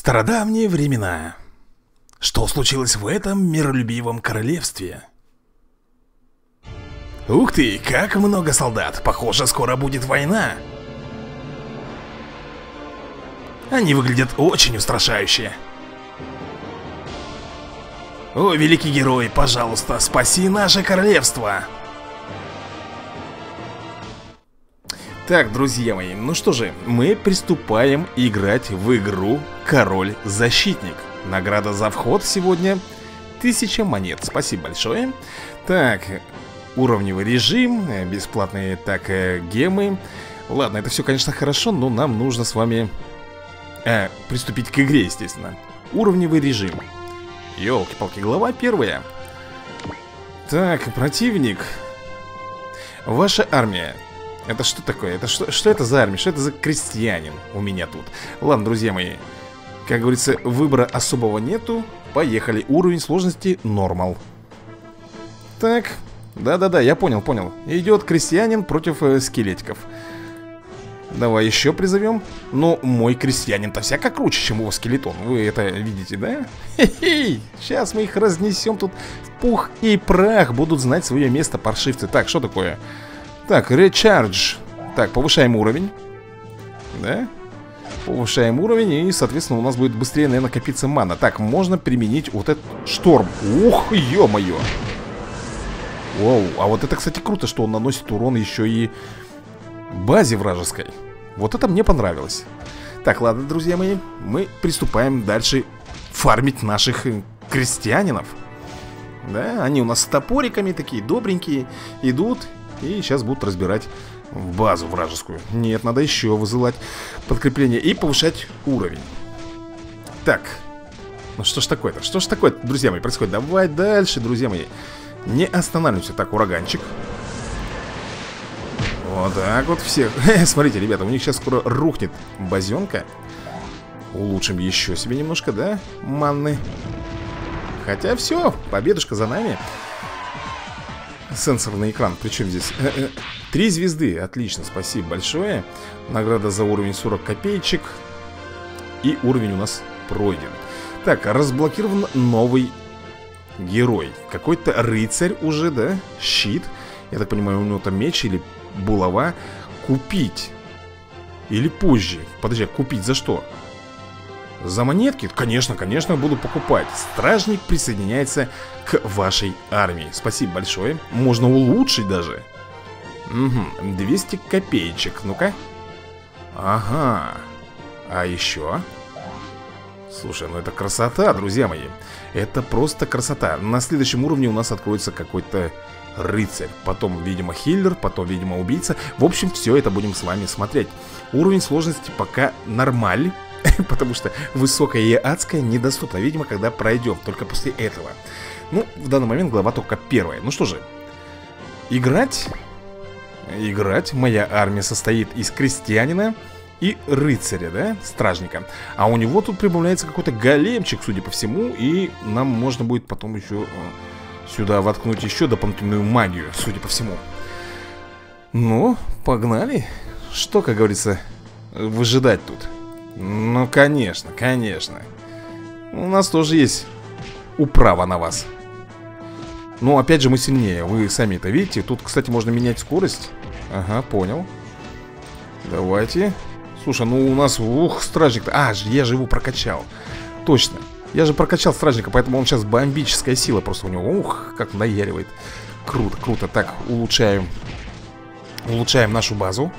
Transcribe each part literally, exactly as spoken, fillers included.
Стародавние времена. Что случилось в этом миролюбивом королевстве? Ух ты, как много солдат. Похоже, скоро будет война. Они выглядят очень устрашающе. О, великий герой, пожалуйста, спаси наше королевство. Так, друзья мои, ну что же, мы приступаем играть в игру Король-Защитник. Награда за вход сегодня тысяча монет, спасибо большое. Так, уровневый режим, бесплатные так гемы. Ладно, это все, конечно, хорошо, но нам нужно с вами э, приступить к игре, естественно. Уровневый режим. Ёлки-палки, глава первая. Так, противник. Ваша армия. Это что такое? Это что, что это за армия? Что это за крестьянин у меня тут? Ладно, друзья мои, как говорится, выбора особого нету. Поехали. Уровень сложности нормал. Так, да-да-да, я понял, понял. Идет крестьянин против э, скелетиков. Давай еще призовем. Но мой крестьянин-то всяко круче, чем его скелетон. Вы это видите, да? Хе-хей! Сейчас мы их разнесем тут в пух и прах. Будут знать свое место паршивцы. Так, что такое? Так, recharge. Так, повышаем уровень. Да? Повышаем уровень, и, соответственно, у нас будет быстрее, наверное, копиться мана. Так, можно применить вот этот шторм. Ух, ё-моё. Воу, а вот это, кстати, круто, что он наносит урон еще и базе вражеской. Вот это мне понравилось. Так, ладно, друзья мои, мы приступаем дальше фармить наших крестьянинов. Да, они у нас с топориками такие добренькие. Идут и сейчас будут разбирать базу вражескую. Нет, надо еще вызывать подкрепление и повышать уровень. Так, ну что ж такое-то? Что ж такое-то, друзья мои, происходит? Давай дальше, друзья мои. Не останавливаемся. Так, ураганчик. Вот так вот всех. Смотрите, ребята, у них сейчас скоро рухнет базенка. Улучшим еще себе немножко, да, манны. Хотя все, победушка за нами. Сенсорный экран, причем здесь три звезды, отлично, спасибо большое. Награда за уровень сорок копеечек. И уровень у нас пройден. Так, разблокирован новый герой. Какой-то рыцарь уже, да, щит. Я так понимаю, у него там меч или булава. Купить. Или позже. Подожди, купить за что? За монетки? Конечно, конечно, буду покупать. Стражник присоединяется к вашей армии. Спасибо большое. Можно улучшить даже. Угу, двести копеечек. Ну-ка. Ага. А еще? Слушай, ну это красота, друзья мои. Это просто красота. На следующем уровне у нас откроется какой-то рыцарь. Потом, видимо, хиллер. Потом, видимо, убийца. В общем, все это будем с вами смотреть. Уровень сложности пока нормаль. Потому что высокая и адская недоступна. Видимо, когда пройдем, только после этого. Ну, в данный момент глава только первая. Ну что же, играть. Играть. Моя армия состоит из крестьянина и рыцаря, да, стражника. А у него тут прибавляется какой-то големчик, судя по всему. И нам можно будет потом еще сюда воткнуть еще дополнительную магию, судя по всему. Ну, погнали. Что, как говорится, выжидать тут? Ну, конечно, конечно. У нас тоже есть управа на вас. Но, опять же, мы сильнее. Вы сами это видите. Тут, кстати, можно менять скорость. Ага, понял. Давайте. Слушай, ну у нас, ух, стражник-то. А, я же его прокачал. Точно. Я же прокачал стражника, поэтому он сейчас бомбическая сила просто у него. Ух, как наяривает. Круто, круто. Так, улучшаем. Улучшаем нашу базу.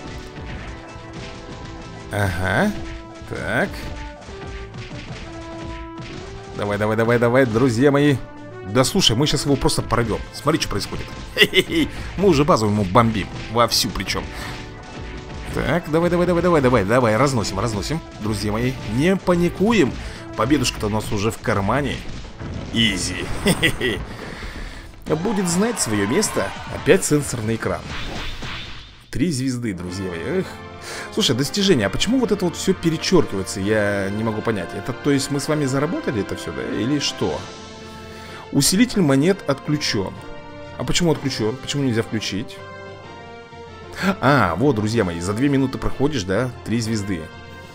Ага. Так. Давай, давай, давай, давай, друзья мои. Да слушай, мы сейчас его просто порвем. Смотри, что происходит. Хе-хе-хе. Мы уже базу ему бомбим. Вовсю причем. Так, давай, давай, давай, давай, давай, давай, разносим, разносим. Друзья мои, не паникуем. Победушка-то у нас уже в кармане. Изи. Хе-хе-хе. Будет знать свое место. Опять сенсорный экран. Три звезды, друзья мои. Эх. Слушай, достижение, а почему вот это вот все перечеркивается? Я не могу понять. Это, то есть, мы с вами заработали это все, да? Или что? Усилитель монет отключен. А почему отключен? Почему нельзя включить? А, вот, друзья мои, за две минуты проходишь, да? Три звезды.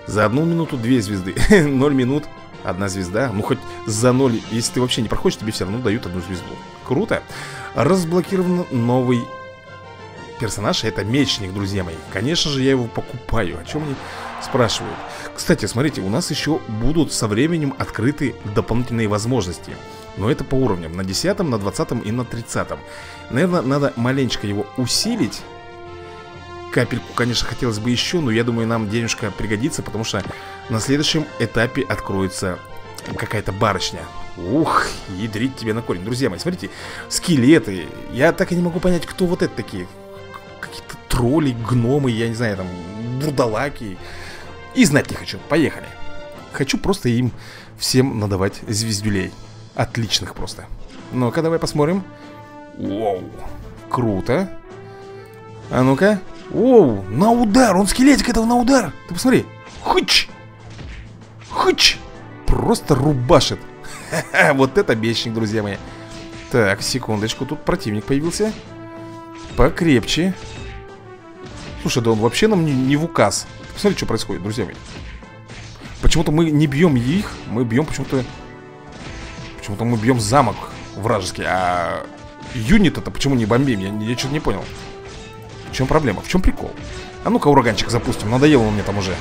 За одну минуту две звезды. Ноль минут, одна звезда. Ну хоть за ноль, если ты вообще не проходишь, тебе все равно дают одну звезду. Круто. Разблокирован новый персонаж. Это мечник, друзья мои. Конечно же, я его покупаю. О чем они спрашивают? Кстати, смотрите, у нас еще будут со временем открыты дополнительные возможности. Но это по уровням. На десятом, на двадцатом и на тридцатом. Наверное, надо маленечко его усилить. Капельку, конечно, хотелось бы еще, но я думаю, нам денежка пригодится, потому что на следующем этапе откроется какая-то барышня. Ух, ядрить тебе на корень. Друзья мои, смотрите, скелеты. Я так и не могу понять, кто вот это такие. Какие-то тролли, гномы, я не знаю, там, бурдалаки. И знать не хочу, поехали. Хочу просто им всем надавать звездюлей. Отличных просто. Ну-ка, давай посмотрим. Воу, круто. А ну-ка. Оу, на удар, он скелетик этого на удар. Ты посмотри. Хыч. Хыч. Просто рубашит. Ха-ха, вот это бешеник, друзья мои. Так, секундочку, тут противник появился. Покрепче. Слушай, да он вообще нам не, не в указ. Посмотри, что происходит, друзья мои. Почему-то мы не бьем их. Мы бьем почему-то Почему-то мы бьем замок вражеский. А юнит-то почему не бомбим? Я, я что-то не понял. В чем проблема? В чем прикол? А ну-ка ураганчик запустим. Надоело он мне там уже.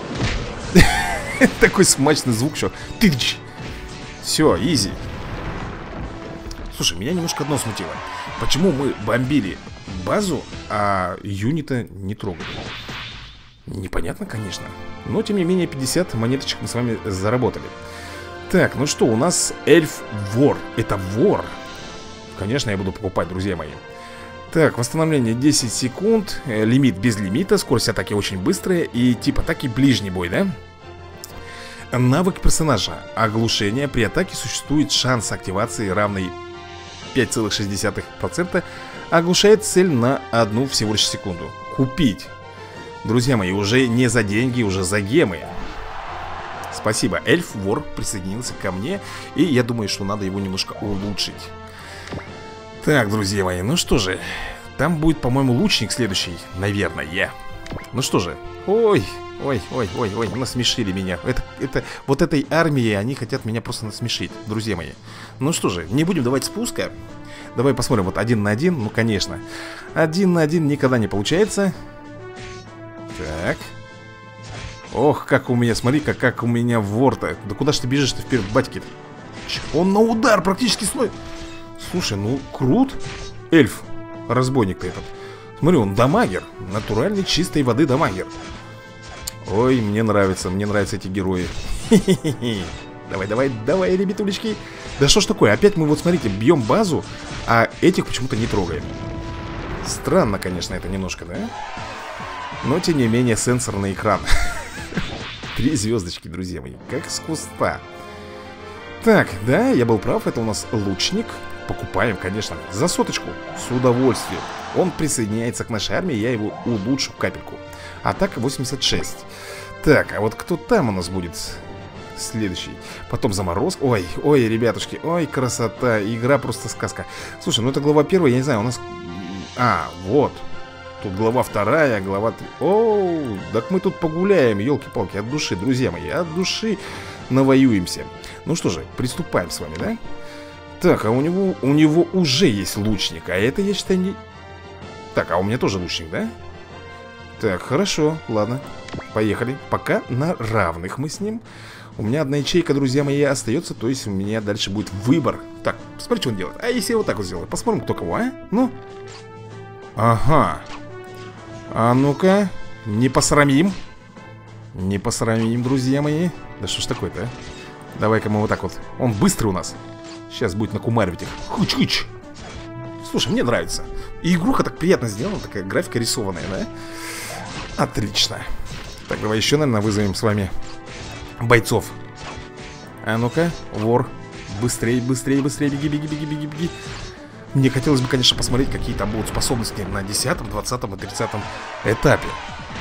Такой смачный звук, что тыч. Все, изи. Слушай, меня немножко одно смутило. Почему мы бомбили базу, а юнита не трогали? Непонятно, конечно. Но, тем не менее, пятьдесят монеточек мы с вами заработали. Так, ну что, у нас эльф-вор. Это вор. Конечно, я буду покупать, друзья мои. Так, восстановление десять секунд. э, Лимит без лимита. Скорость атаки очень быстрая. И тип атаки ближний бой, да? Навык персонажа. Оглушение. При атаке существует шанс активации, равный пять целых шесть десятых процента. Оглушает цель на одну всего лишь секунду. Купить. Друзья мои, уже не за деньги, уже за гемы. Спасибо, эльф-вор присоединился ко мне. И я думаю, что надо его немножко улучшить. Так, друзья мои, ну что же. Там будет, по-моему, лучник следующий, наверное. Ну что же. Ой, ой, ой, ой, ой, насмешили меня. Это, это, вот этой армией они хотят меня просто насмешить, друзья мои. Ну что же, не будем давать спуска. Давай посмотрим, вот один на один, ну конечно. Один на один никогда не получается. Так. Ох, как у меня, смотри-ка, как у меня вор-то. Да куда ж ты бежишь-то вперед, батьки-то? Он на удар практически слой. Слушай, ну крут. Эльф, разбойник-то этот. Смотри, он дамагер. Натуральный, чистой воды дамагер. Ой, мне нравится, мне нравятся эти герои. Давай, давай, давай, ребятулечки. Да что ж такое, опять мы вот, смотрите, бьем базу, а этих почему-то не трогаем. Странно, конечно, это немножко, да? Но, тем не менее, сенсорный экран. Три звездочки, друзья мои, как с куста. Так, да, я был прав, это у нас лучник. Покупаем, конечно, за соточку. С удовольствием. Он присоединяется к нашей армии, я его улучшу капельку. Атака восемьдесят шесть. Так, а вот кто там у нас будет следующий? Потом заморозка. Ой, ой, ребятушки, ой, красота. Игра просто сказка. Слушай, ну это глава первая, я не знаю, у нас... А, вот. Тут глава вторая, глава три. Оу, так мы тут погуляем, елки-палки, от души, друзья мои, от души навоюемся. Ну что же, приступаем с вами, да? Так, а у него, у него уже есть лучник, а это, я считаю, не... Так, а у меня тоже лучник, да? Так, хорошо, ладно, поехали. Пока на равных мы с ним. У меня одна ячейка, друзья мои, остается, то есть у меня дальше будет выбор. Так, посмотри, что он делает. А если я вот так вот сделаю? Посмотрим, кто кого, а? Ну? Ага. А ну-ка, не посрамим. Не посрамим, друзья мои. Да что ж такое-то, а? Давай-ка мы вот так вот. Он быстрый у нас. Сейчас будет накумаривать их. Хуч-хуч. Слушай, мне нравится. И игруха так приятно сделана, такая графика рисованная, да? Отлично. Так, давай еще, наверное, вызовем с вами бойцов. А ну-ка, вор. Быстрее, быстрее, быстрее, беги, беги, беги, беги, беги. Мне хотелось бы, конечно, посмотреть, какие там будут способности на десятом, двадцатом и тридцатом этапе.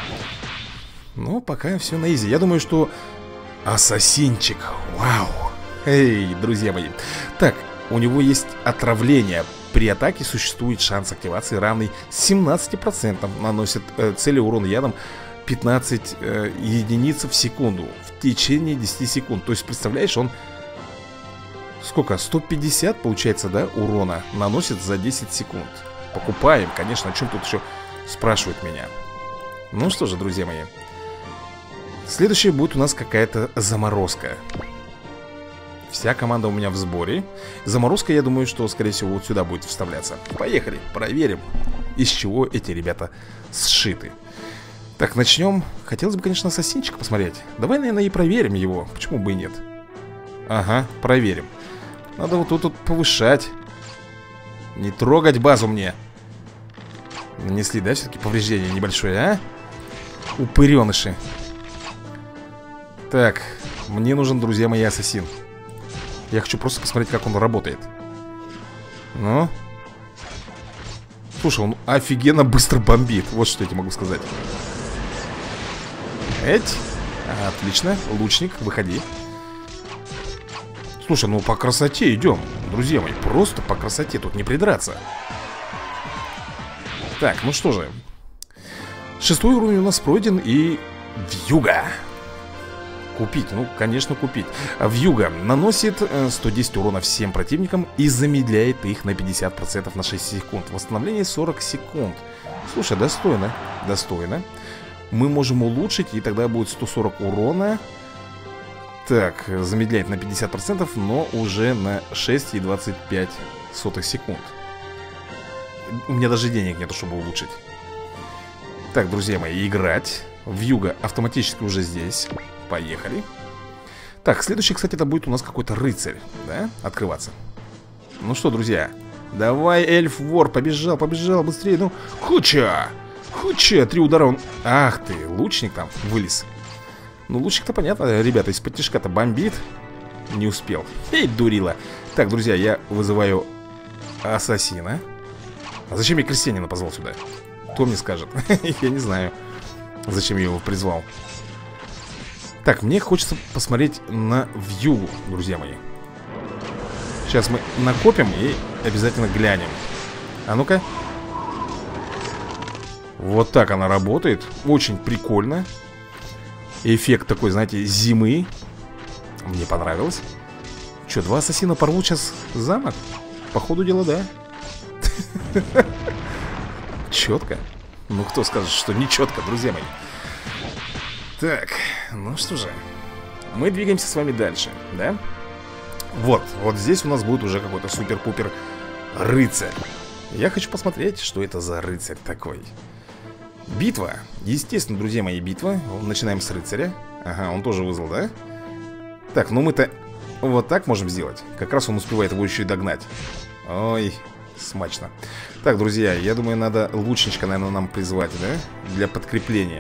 Но пока все на изи. Я думаю, что ассасинчик. Вау. Эй, друзья мои. Так, у него есть отравление. При атаке существует шанс активации, равный семнадцати процентам. Наносит э, цели урон ядом пятнадцать э, единиц в секунду в течение десяти секунд. То есть, представляешь, он сколько? сто пятьдесят, получается, да, урона наносит за десять секунд. Покупаем, конечно, о чем тут еще спрашивают меня. Ну что же, друзья мои, следующая будет у нас какая-то заморозка. Вся команда у меня в сборе. Заморозка, я думаю, что, скорее всего, вот сюда будет вставляться. Поехали, проверим, из чего эти ребята сшиты. Так, начнем. Хотелось бы, конечно, ассасинчика посмотреть. Давай, наверное, и проверим его. Почему бы и нет? Ага, проверим. Надо вот тут, тут повышать. Не трогать базу мне. Нанесли, да, все-таки повреждение небольшое, а? Упыреныши. Так, мне нужен, друзья мои, ассасин. Я хочу просто посмотреть, как он работает. Ну? Слушай, он офигенно быстро бомбит. Вот что я тебе могу сказать. Эть. Отлично, лучник, выходи. Слушай, ну по красоте идем, друзья мои. Просто по красоте, тут не придраться. Так, ну что же, шестой уровень у нас пройден. И вьюга. Купить, ну, конечно, купить. Вьюга наносит сто десять урона всем противникам и замедляет их на пятьдесят процентов на шесть секунд. Восстановление сорок секунд. Слушай, достойно, достойно. Мы можем улучшить, и тогда будет сто сорок урона. Так, замедляет на пятьдесят процентов, но уже на шесть и двадцать пять сотых секунд. У меня даже денег нету, чтобы улучшить. Так, друзья мои, играть. Вьюга автоматически уже здесь. Поехали. Так, следующий, кстати, это будет у нас какой-то рыцарь, да, открываться. Ну что, друзья, давай, эльф-вор, побежал, побежал, быстрее, ну, хуча, хуча, три удара он... Ах ты, лучник там вылез. Ну, лучник-то понятно, ребята, из-под тишка-то бомбит. Не успел. Эй, дурила. Так, друзья, я вызываю ассасина. А зачем я крестьянина позвал сюда? Кто мне скажет? Я не знаю, зачем я его призвал. Так, мне хочется посмотреть на вьюгу, друзья мои. Сейчас мы накопим и обязательно глянем. А ну-ка. Вот так она работает. Очень прикольно. Эффект такой, знаете, зимы. Мне понравилось. Че, два ассасина порвут сейчас замок? По ходу дела, да. Четко. Ну, кто скажет, что не четко, друзья мои. Так, ну что же, мы двигаемся с вами дальше, да? Вот, вот здесь у нас будет уже какой-то супер-пупер рыцарь. Я хочу посмотреть, что это за рыцарь такой. Битва, естественно, друзья мои, битва. Начинаем с рыцаря. Ага, он тоже вызвал, да? Так, ну мы-то вот так можем сделать. Как раз он успевает его еще и догнать. Ой, смачно. Так, друзья, я думаю, надо лучничка, наверное, нам призвать, да? Для подкрепления.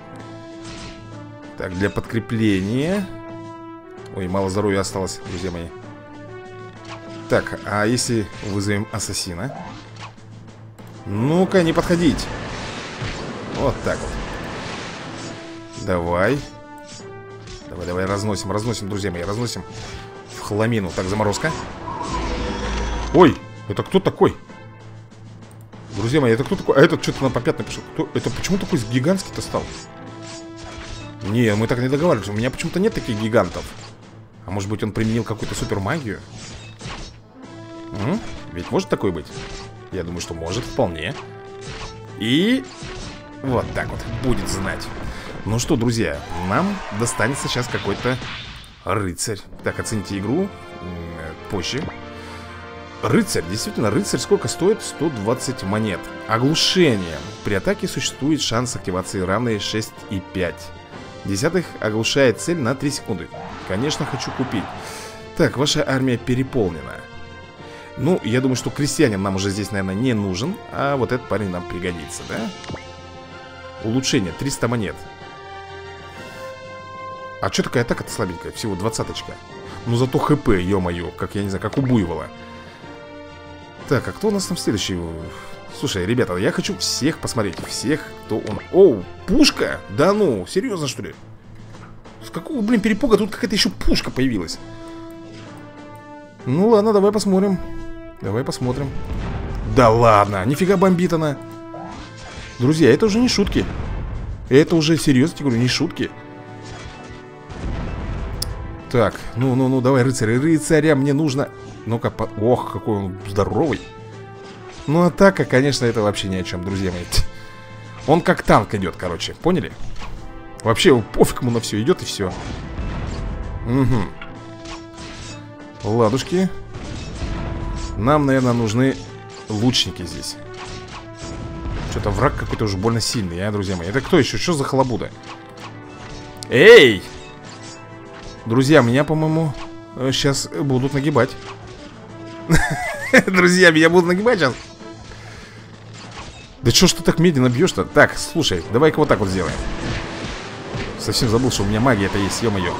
Так, для подкрепления. Ой, мало здоровья осталось, друзья мои. Так, а если вызовем ассасина? Ну-ка, не подходить. Вот так вот. Давай. Давай, давай, разносим, разносим, друзья мои, разносим в хламину. Так, заморозка. Ой, это кто такой? Друзья мои, это кто такой? А этот что-то на попят напишет. Кто? Это почему такой гигантский-то стал? Не, мы так не договаривались. У меня почему-то нет таких гигантов. А может быть, он применил какую-то супермагию? М? Ведь может такое быть? Я думаю, что может, вполне. И вот так вот, будет знать. Ну что, друзья, нам достанется сейчас какой-то рыцарь. Так, оцените игру позже. Рыцарь, действительно, рыцарь сколько стоит? сто двадцать монет. Оглушение. При атаке существует шанс активации равный шесть и пять десятых. Оглушает цель на три секунды. Конечно, хочу купить. Так, ваша армия переполнена. Ну, я думаю, что крестьянин нам уже здесь, наверное, не нужен. А вот этот парень нам пригодится, да? Улучшение, триста монет. А что такая атака-то слабенькая? Всего двадцаточка. Ну, зато хп, ё-моё, как, я не знаю, как у буйвола. Так, а кто у нас там следующий? Слушай, ребята, я хочу всех посмотреть. Всех, кто он... Оу, пушка? Да ну, серьезно, что ли? С какого, блин, перепуга тут какая-то еще пушка появилась? Ну ладно, давай посмотрим. Давай посмотрим. Да ладно, нифига бомбит она. Друзья, это уже не шутки. Это уже серьезно, я говорю, не шутки. Так, ну-ну-ну, давай, рыцарь, рыцаря мне нужно. Ну-ка, по... ох, какой он здоровый. Ну, атака, конечно, это вообще ни о чем, друзья мои. Он как танк идет, короче, поняли? Вообще, пофиг ему на все, идет и все. Угу. Ладушки. Нам, наверное, нужны лучники здесь. Что-то враг какой-то уже больно сильный, а, друзья мои. Это кто еще? Что за халабуда? Эй! Друзья, меня, по-моему, сейчас будут нагибать. Друзья, меня будут нагибать сейчас. Да что ж ты так медленно бьешь-то? Так, слушай, давай-ка вот так вот сделаем. Совсем забыл, что у меня магия-то есть, ё-моё.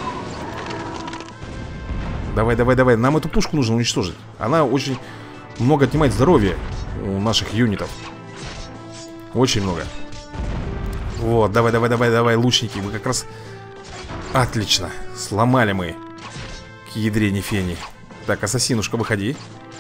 Давай, давай, давай. Нам эту пушку нужно уничтожить. Она очень много отнимает здоровья у наших юнитов. Очень много. Вот, давай, давай, давай, давай, лучники. Мы как раз... Отлично. Сломали мы. К ядрене фени. Так, ассасинушка, выходи.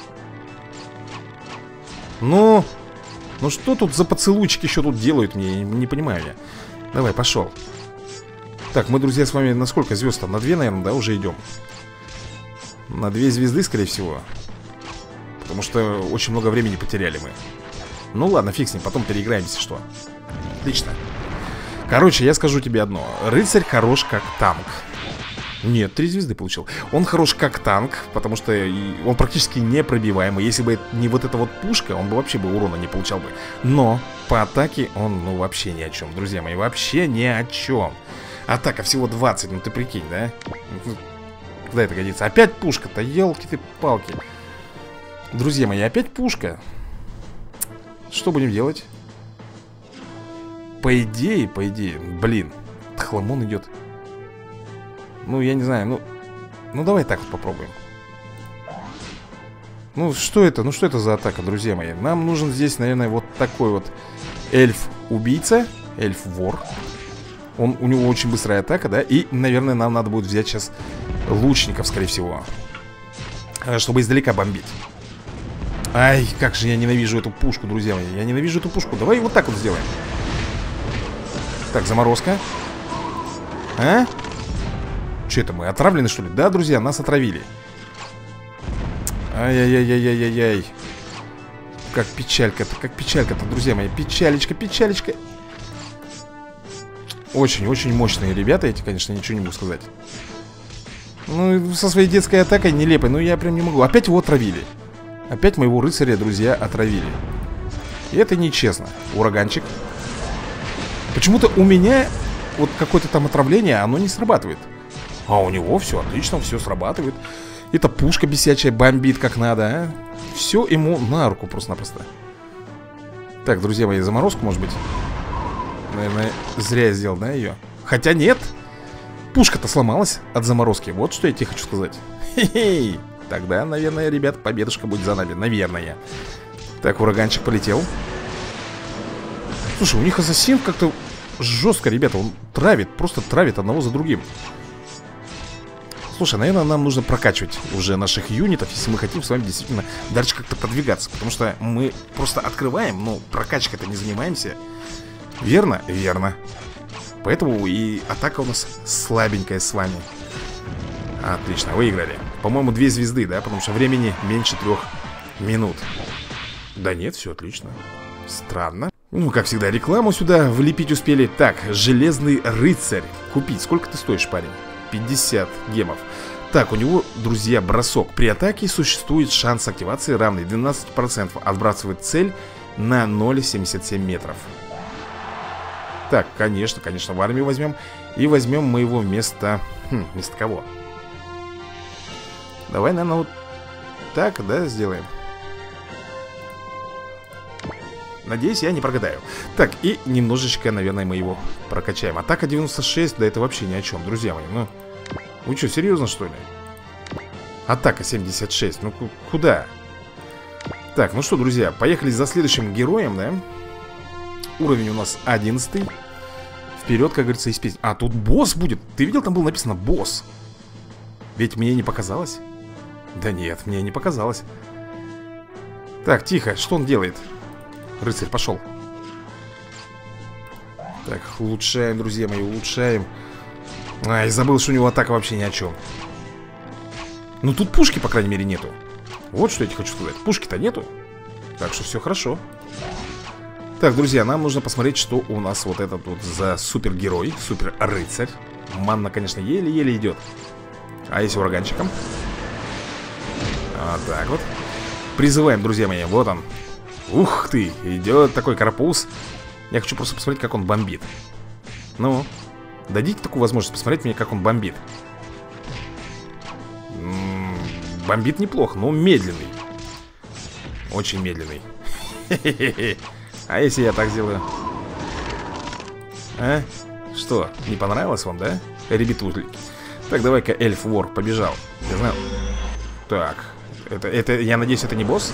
Ну... Ну что тут за поцелуйчики еще тут делают? Мне не понимаю я. Давай, пошел. Так, мы, друзья, с вами на сколько звезд-то? На две, наверное, да, уже идем. На две звезды, скорее всего. Потому что очень много времени потеряли мы. Ну ладно, фиг с ним, потом переиграем, если что. Отлично. Короче, я скажу тебе одно. Рыцарь хорош как танк. Нет, три звезды получил. Он хорош как танк, потому что он практически непробиваемый. Если бы не вот эта вот пушка, он бы вообще бы урона не получал бы. Но по атаке он, ну, вообще ни о чем, друзья мои. Вообще ни о чем. Атака всего двадцать, ну ты прикинь, да? Куда это годится? Опять пушка-то, елки ты палки. Друзья мои, опять пушка. Что будем делать? По идее, по идее, блин, хламон идет. Ну, я не знаю, ну... Ну, давай так вот попробуем. Ну, что это? Ну, что это за атака, друзья мои? Нам нужен здесь, наверное, вот такой вот эльф-убийца. Эльф-вор. Он, у него очень быстрая атака, да? И, наверное, нам надо будет взять сейчас лучников, скорее всего, чтобы издалека бомбить. Ай, как же я ненавижу эту пушку, друзья мои. Я ненавижу эту пушку. Давай вот так вот сделаем. Так, заморозка. А? Что это мы, отравлены, что ли? Да, друзья, нас отравили. Ай-яй-яй-яй-яй-яй. Как печалька-то, как печалька-то, друзья мои. Печалечка, печалечка. Очень-очень мощные ребята эти, конечно, ничего не могу сказать. Ну, со своей детской атакой нелепой. Ну, я прям не могу. Опять его отравили. Опять моего рыцаря, друзья, отравили. И это нечестно. Ураганчик. Почему-то у меня вот какое-то там отравление, оно не срабатывает. А у него все отлично, все срабатывает. Эта пушка бесячая бомбит как надо, а? Все ему на руку просто-напросто. Так, друзья мои, заморозку, может быть. Наверное, зря я сделал, да, ее? Хотя нет. Пушка-то сломалась от заморозки. Вот что я тебе хочу сказать. Хе-хей. Тогда, наверное, ребят, победушка будет за нами. Наверное. Так, ураганчик полетел. Слушай, у них ассасин как-то жестко, ребята. Он травит, просто травит одного за другим. Слушай, наверное, нам нужно прокачивать уже наших юнитов, если мы хотим с вами действительно дальше как-то продвигаться. Потому что мы просто открываем, но прокачкой-то не занимаемся. Верно? Верно. Поэтому и атака у нас слабенькая с вами. Отлично, выиграли. По-моему, две звезды, да? Потому что времени меньше трех минут. Да нет, все отлично. Странно. Ну, как всегда, рекламу сюда влепить успели. Так, железный рыцарь. Купить. Сколько ты стоишь, парень? пятьдесят гемов. Так, у него, друзья, бросок. При атаке существует шанс активации равный двенадцать процентов. Отбрасывает цель на ноль целых семьдесят семь метров. Так, конечно, конечно, в армию возьмем. И возьмем мы его вместо... Хм, вместо кого? Давай, наверное, вот так, да, сделаем. Надеюсь, я не прогадаю. Так, и немножечко, наверное, мы его прокачаем. Атака девяносто шесть, да это вообще ни о чем, друзья мои. Ну, вы что, серьезно, что ли? Атака семьдесят шесть, ну куда? Так, ну что, друзья, поехали за следующим героем, да? Уровень у нас одиннадцатый. Вперед, как говорится, из песни. А, тут босс будет. Ты видел, там было написано босс. Ведь мне не показалось. Да нет, мне не показалось. Так, тихо, что он делает? Рыцарь, пошел. Так, улучшаем, друзья мои, улучшаем. Ай, забыл, что у него атака вообще ни о чем. Ну тут пушки, по крайней мере, нету. Вот что я тебе хочу сказать. Пушки-то нету. Так что все хорошо. Так, друзья, нам нужно посмотреть, что у нас вот этот вот за супергерой, супер-рыцарь. Манна, конечно, еле-еле идет. А если ураганчиком? Вот так вот. Призываем, друзья мои, вот он. Ух ты, идет такой карапуз. Я хочу просто посмотреть, как он бомбит. Ну, дадите такую возможность посмотреть мне, как он бомбит. М-м, бомбит неплохо, но медленный. Очень медленный. Хе-хе-хе. А если я так сделаю? А? Что, не понравилось вам, да? Ребятушки. Так, давай-ка Эльф Вор побежал. Я знаю. Так, это, это, я надеюсь, это не босс?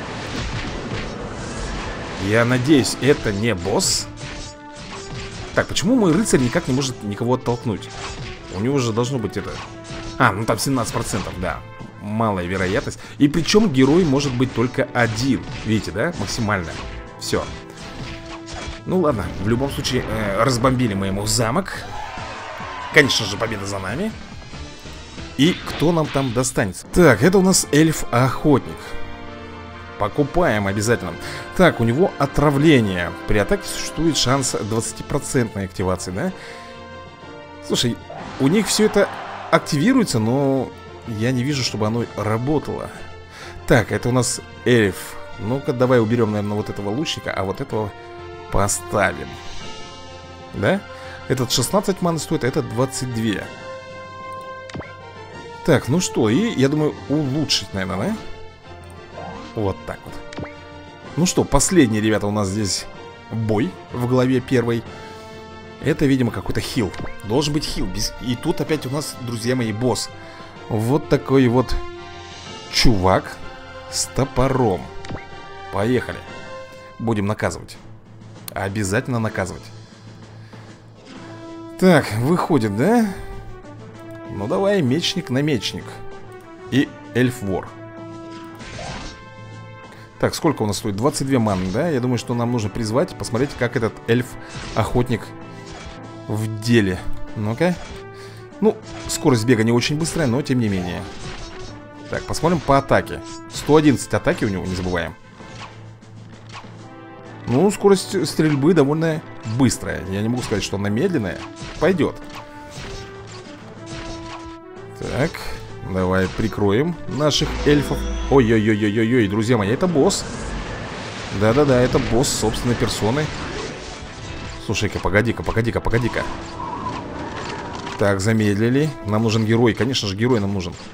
Я надеюсь, это не босс? Так, почему мой рыцарь никак не может никого оттолкнуть? У него же должно быть это... А, ну там семнадцать процентов, да. Малая вероятность. И причем герой может быть только один. Видите, да? Максимально. Все. Ну ладно, в любом случае, э, разбомбили мы ему замок. Конечно же, победа за нами. И кто нам там достанется? Так, это у нас эльф-охотник. Покупаем обязательно. Так, у него отравление. При атаке существует шанс двадцатипроцентной активации, да? Слушай, у них все это активируется, но я не вижу, чтобы оно работало. Так, это у нас эльф. Ну-ка, давай уберем, наверное, вот этого лучника, а вот этого поставим. Да? Этот шестнадцать маны стоит, а этот двадцать два. Так, ну что, и я думаю улучшить, наверное, да? Вот так вот. Ну что, последний, ребята, у нас здесь бой в главе первой. Это, видимо, какой-то хил. Должен быть хил. И тут опять у нас, друзья мои, босс. Вот такой вот чувак с топором. Поехали. Будем наказывать. Обязательно наказывать. Так, выходит, да? Ну давай, мечник на мечник. И эльф-вор. Так, сколько у нас стоит? двадцать два маны, да? Я думаю, что нам нужно призвать, посмотреть, как этот эльф-охотник в деле. Ну-ка. Ну, скорость бега не очень быстрая, но тем не менее. Так, посмотрим по атаке. сто одиннадцать атаки у него, не забываем. Ну, скорость стрельбы довольно быстрая. Я не могу сказать, что она медленная. Пойдет. Так, давай прикроем наших эльфов. Ой-ой-ой-ой-ой, друзья мои, это босс. Да-да-да, это босс собственной персоной. Слушай-ка, погоди-ка, погоди-ка, погоди-ка. Так, замедлили. Нам нужен герой, конечно же, герой нам нужен.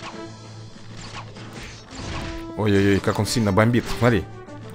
Ой-ой-ой, как он сильно бомбит, смотри.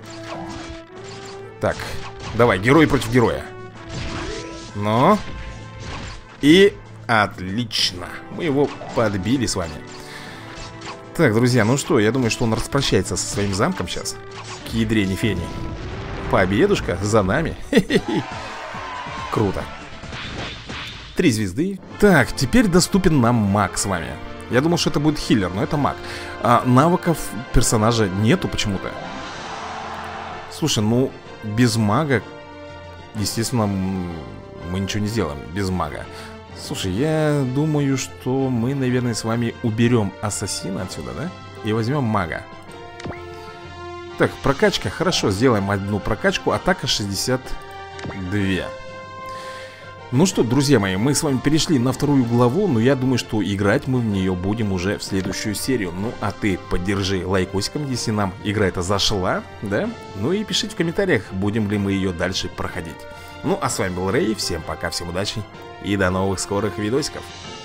Так, давай, герой против героя. Ну. И отлично. Мы его подбили с вами. Так, друзья, ну что, я думаю, что он распрощается со своим замком сейчас. К ядрене фени. Победушка за нами. Хе-хе-хе. Круто. Три звезды. Так, теперь доступен нам маг с вами. Я думал, что это будет хиллер, но это маг. А навыков персонажа нету почему-то. Слушай, ну без мага, естественно, мы ничего не сделаем без мага. Слушай, я думаю, что мы, наверное, с вами уберем ассасина отсюда, да? И возьмем мага. Так, прокачка, хорошо, сделаем одну прокачку. Атака шестьдесят два. Ну что, друзья мои, мы с вами перешли на вторую главу. Но я думаю, что играть мы в нее будем уже в следующую серию. Ну, а ты поддержи лайкосиком, если нам игра эта зашла, да? Ну и пишите в комментариях, будем ли мы ее дальше проходить. Ну, а с вами был Рэй, всем пока, всем удачи и до новых скорых видосиков.